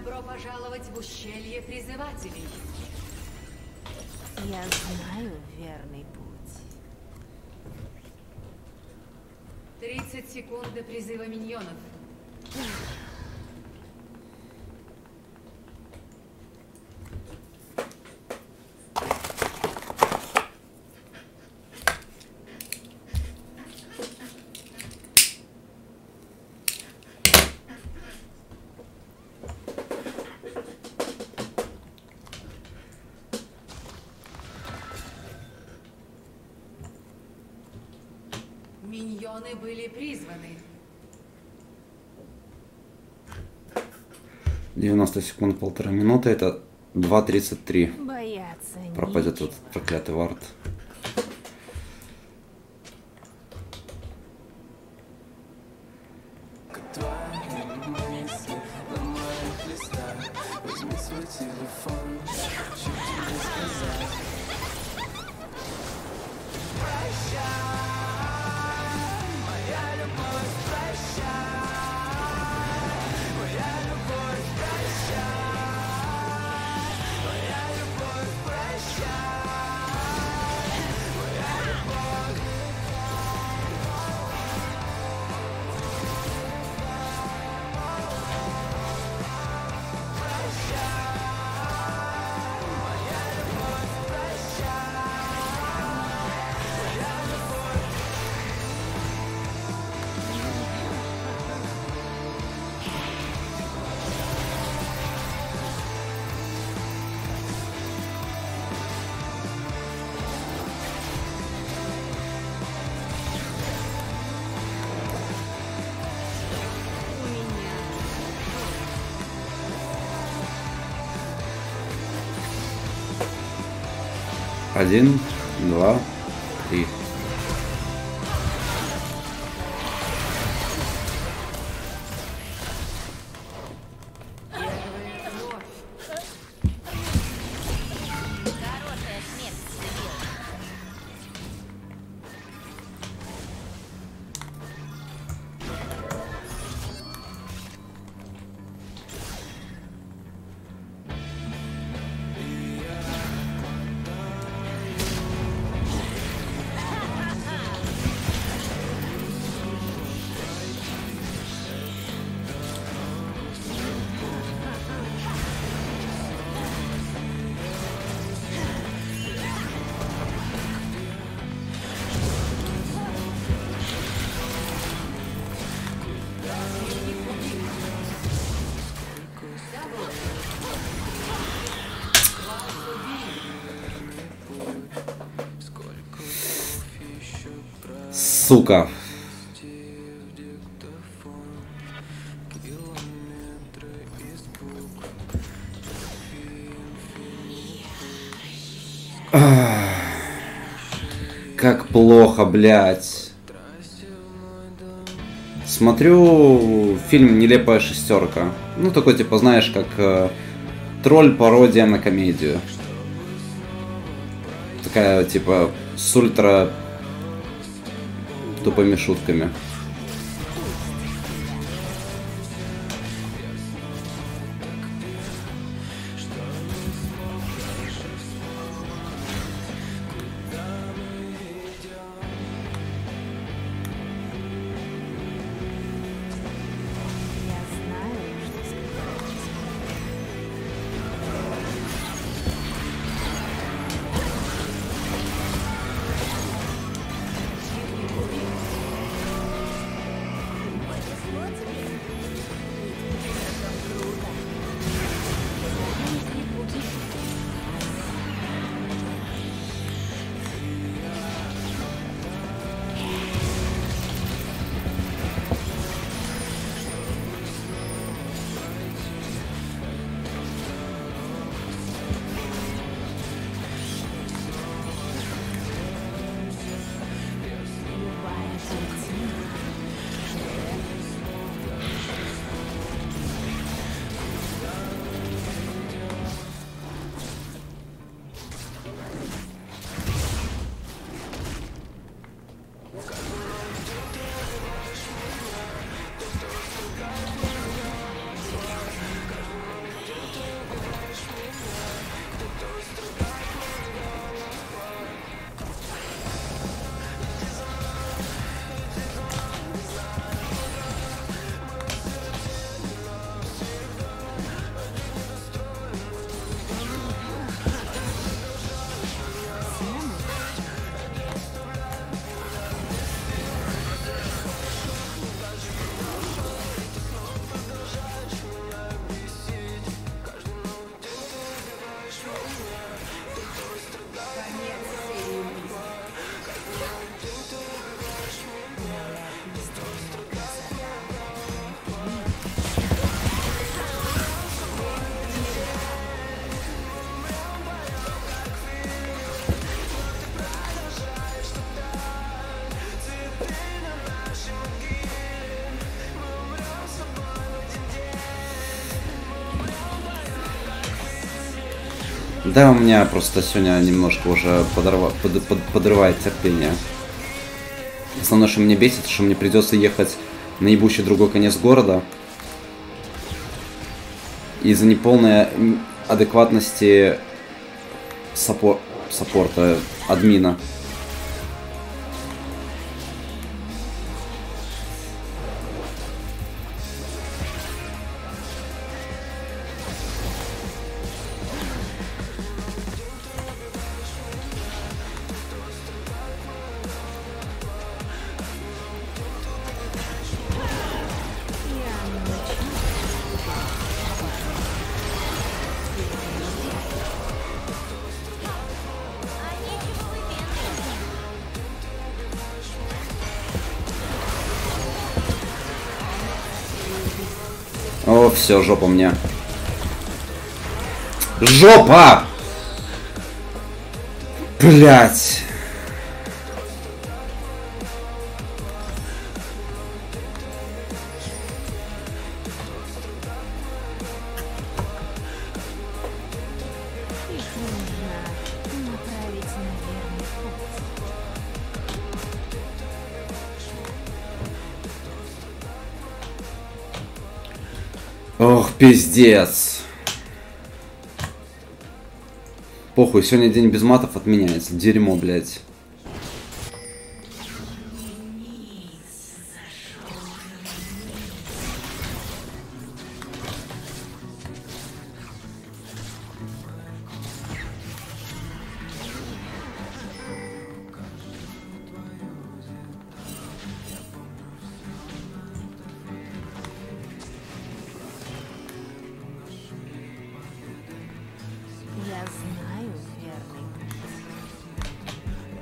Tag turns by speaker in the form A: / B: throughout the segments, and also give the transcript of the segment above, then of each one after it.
A: Добро пожаловать в ущелье призывателей.
B: Я знаю верный путь.
A: 30 секунд до призыва миньонов. Миньоны были призваны.
C: 90 секунд, 1,5 минуты. Это 2:33.
B: Бояться
C: Пропадет
B: нечего.
C: этот проклятый вард. Один, два, три.
B: Хорошая смерть себе.
C: Сука. Как плохо, блядь. Смотрю фильм «Нелепая шестерка». Ну, такой, типа, знаешь, как тролль-пародия на комедию. Такая, типа, с ультра тупыми шутками.
B: Я знаю, что скрывается.
C: Да, у меня просто сегодня немножко уже подрывает терпение. Основное, что меня бесит, что мне придется ехать на ебучий другой конец города. Из-за неполной адекватности саппорта, админа. О, все, жопа мне. Жопа! Блять.
B: Их нужно направить на верный путь.
C: Ох, пиздец. Похуй, сегодня день без матов отменяется. Дерьмо, блядь.
B: Я знаю верный путь.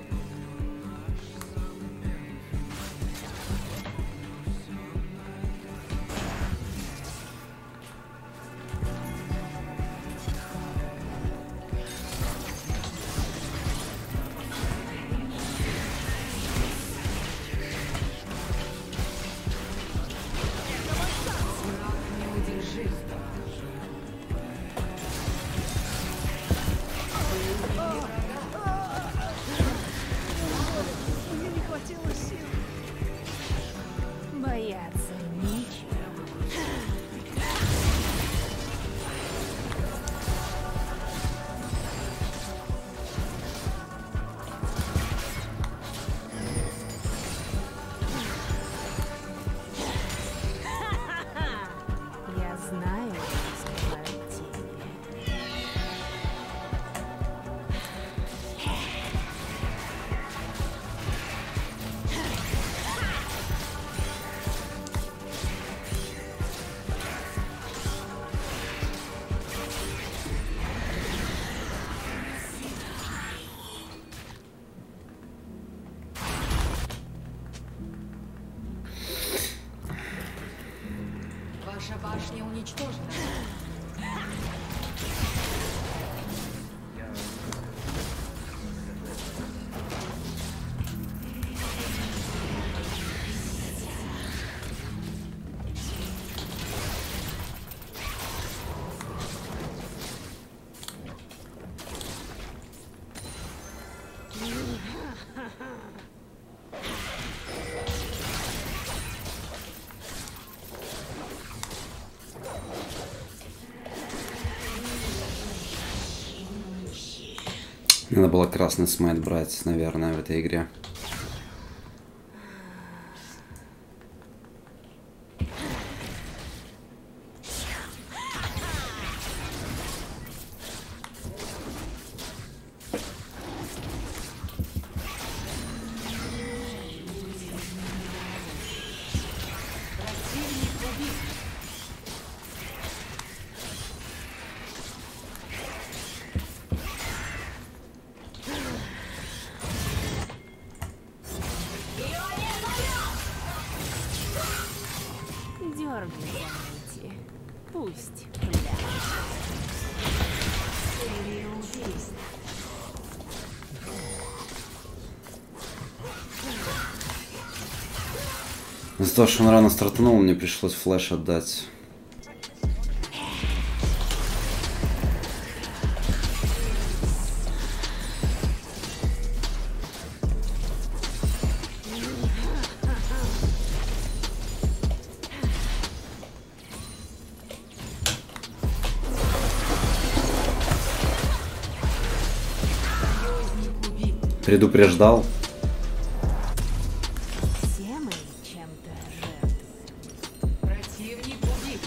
A: Неудержим.
B: Бояться нечего. Я знаю, что скрывают тени.
A: Ваша башня уничтожена.
C: Надо было красный смайт брать, наверное, в этой игре.
B: Дергай за нити. Пусть пляшет.
A: Серия убийств.
C: За то, что он рано стартанул, мне пришлось флеш отдать. предупреждал.
B: Все мы чем-то жертвуем.
A: Противник убит.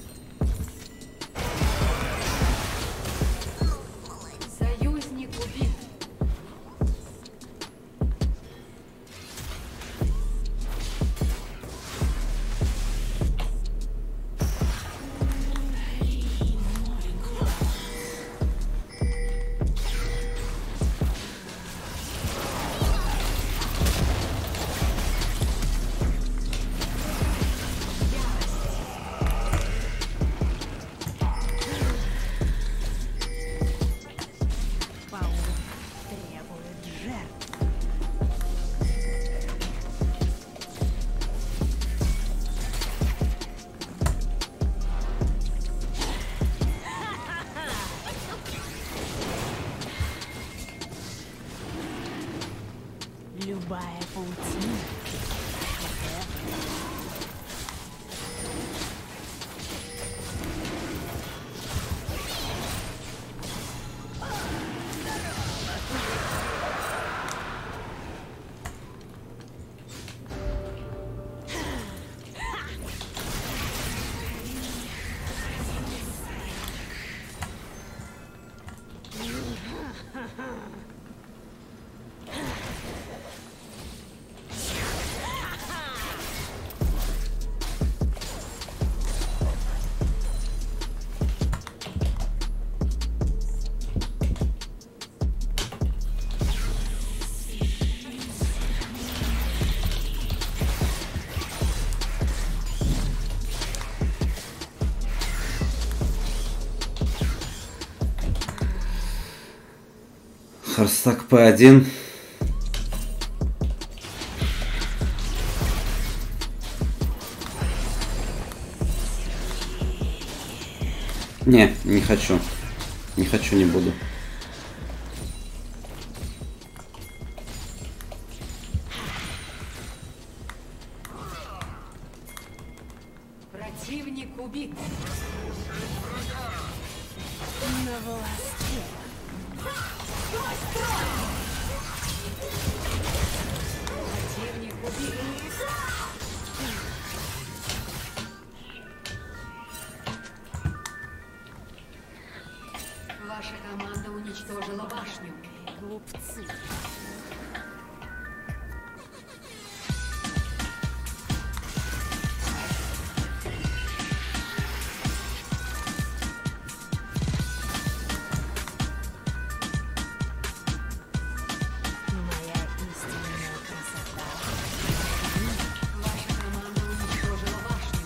A: Союзник убит.
B: Паук требует жертв. Любая паутина.
C: Харстак П1. Не хочу. Не хочу, не буду.
A: Противник убит.
B: На волоске.
A: Противник убит. Ваша команда уничтожила башню.
B: Глупцы. Моя истинная красота.
A: Ваша команда уничтожила башню.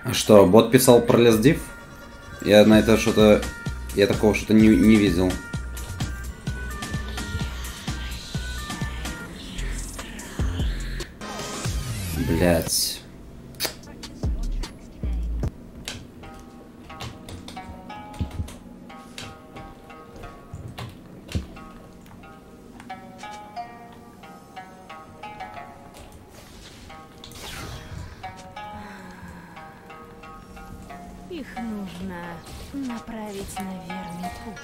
C: Что, бот писал про лесдив? Я на это что-то... Я такого что-то не видел. Блять.
B: Их нужно направить на верный путь.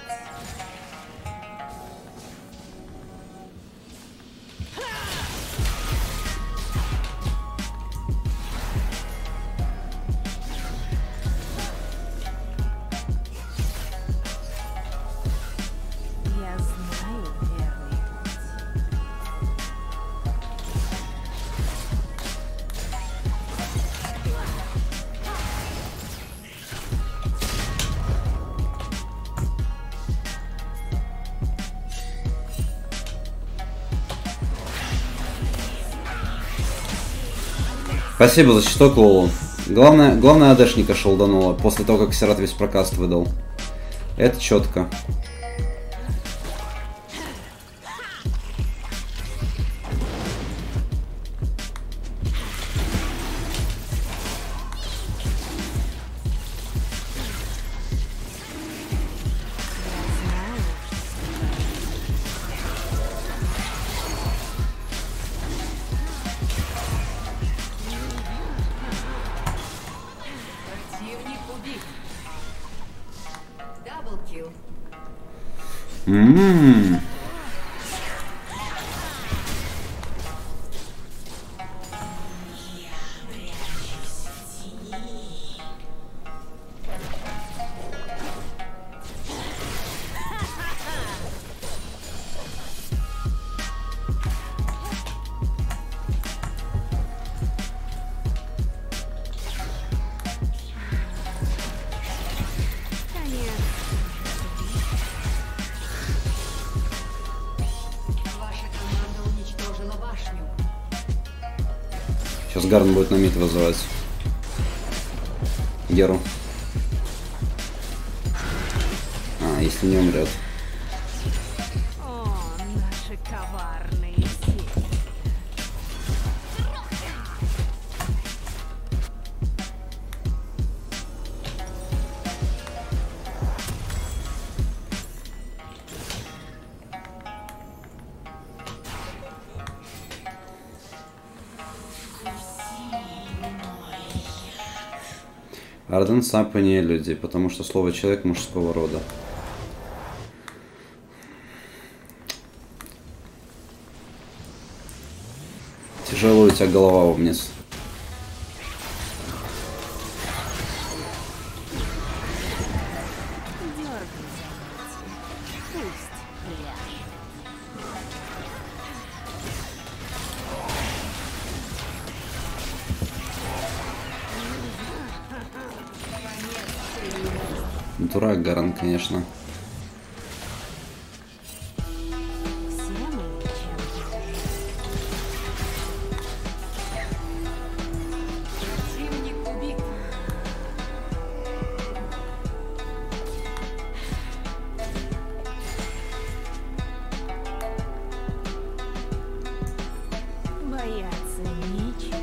B: Я знаю верный путь.
C: Спасибо за щиток, Лолу. Главное АДшника шелдануло после того, как Сират весь прокаст выдал. Это четко.
A: Противник убит. Даблкил. Ваша команда уничтожила башню.
C: Сейчас Гарн будет на мид вызывать. Геру. А, если не умрет.
B: О, наши коварные сети.
C: Арден Сапа не люди, потому что слово человек мужского рода. Тяжело у тебя голова вниз.
B: Дергай за нити. Пусть ляжет.
C: Дурак Гарн, конечно.
B: Все мы чем-то
A: Противник убит.
B: бояться нечего.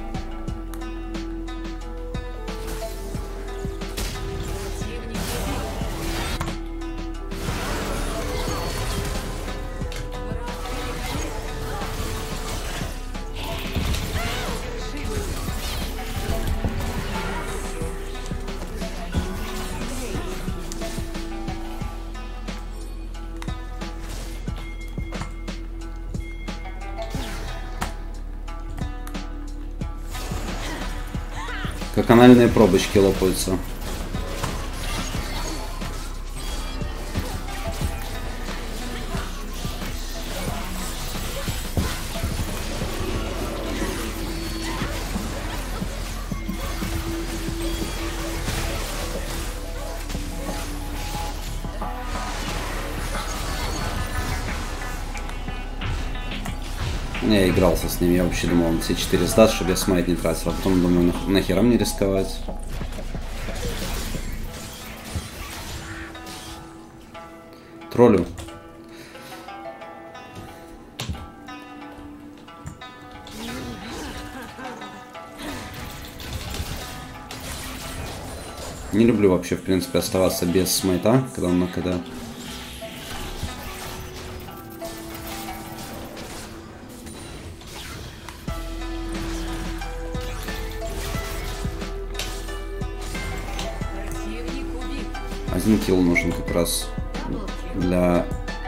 A: Противник убит.
C: Как анальные пробочки лопаются. Я игрался с ними, я вообще думал, он все 4 сдаст, чтобы я смайт не тратил. А потом думаю, нахера мне рисковать. Троллю. Не люблю вообще, в принципе, оставаться без смайта, когда он на КД. Один килл нужен как раз для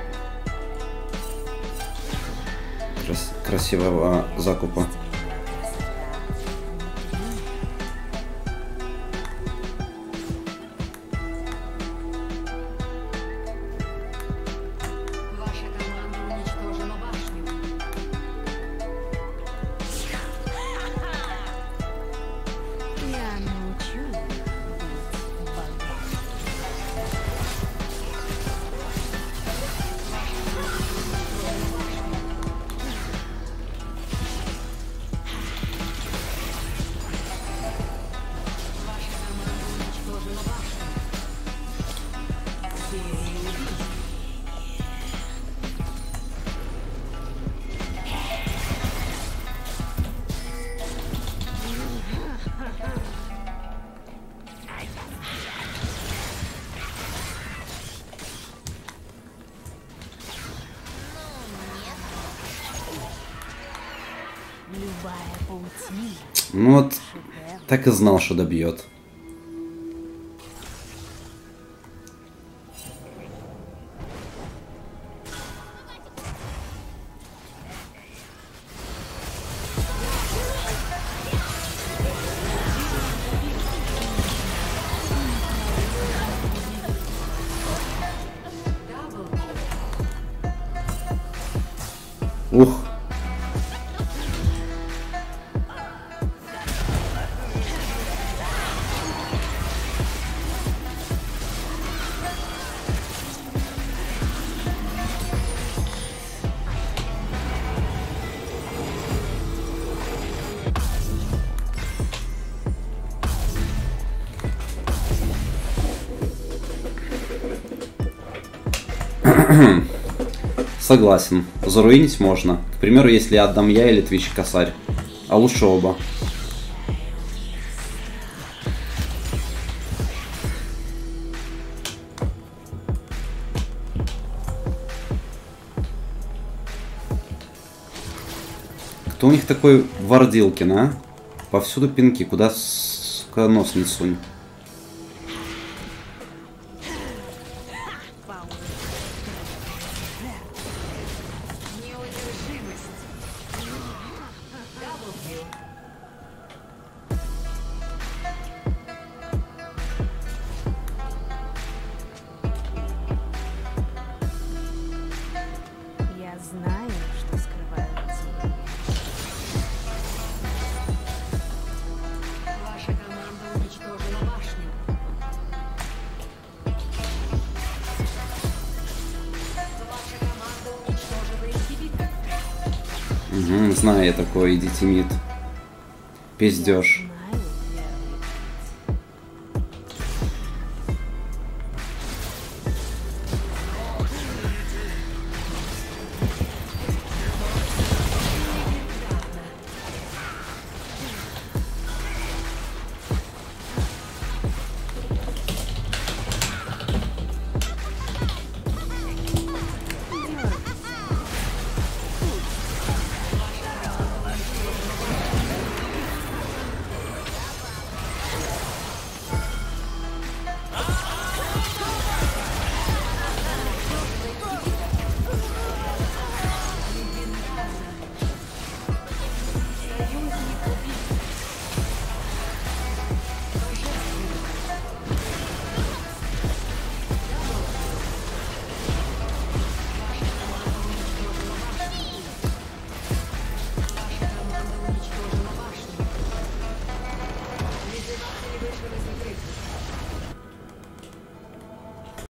C: красивого закупа.
A: Ваша команда уничтожила башню.
B: Я научу их быть богами.
A: Ваша команда уничтожила башню. Серия убийств.
B: Любая паутина.
C: Ну вот,
B: Шедевр.
C: так и знал, что добьет. Ух. Согласен. Заруинить можно. К примеру, если отдам я или Твич косарь. А лучше оба. Кто у них такой Вардилкин, а? Повсюду пинки. Куда, сука, нос не сунь.
A: Неудержимость. Даблкил.
B: Я знаю, что скрывают тени.
A: Ваша команда уничтожила башню. Ваша команда уничтожила инхибитор.
C: Угу, знаю я такой, идите мид. Пиздёж.